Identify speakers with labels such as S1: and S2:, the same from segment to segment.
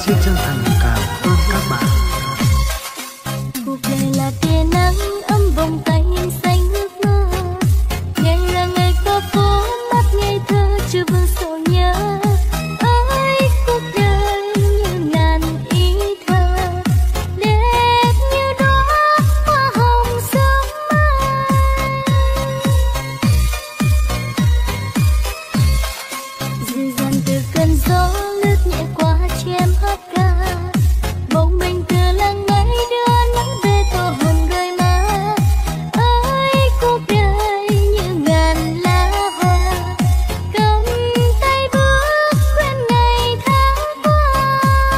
S1: xin chân thành cảm ơn các bạn.
S2: Cuộc đời là tia nắng ấm vòng tay xanh ước mơ, ngày là ngày có phố mắt ngây thơ chưa vương sầu nhớ. Ơi cuộc đời như ngàn ý thơ, đẹp như đóa hoa hồng sớm mai. Dịu dàng từ cơn gió lướt nhẹ qua chém hát ca, bỗng mình từ lặng ngấy đưa nắng về tô hồng đôi má. Ơi cuộc đời như ngàn lá hoa, cầm tay bước quên ngày tháng qua.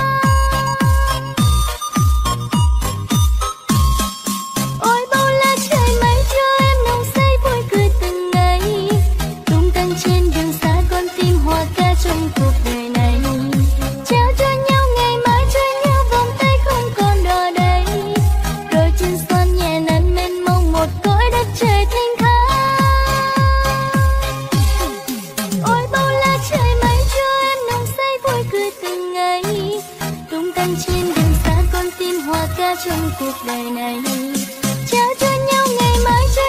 S2: Ôi bao la trời mây cho em nồng say vui cười từng ngày, tung tăng trên đường xa con tim hoa ca trong cuộc đời này. Trao cho nhau ngày mai cho nhau vòng tay không còn đò đầy, rồi trên xuân nhẹ nắng mênh mông một cõi đất trời thanh thang. Ôi bao la trời mây cho em nồng say vui cười từng ngày, tung tăng trên đường xa con tim hoa ca trong cuộc đời này. Trao cho nhau ngày mai cho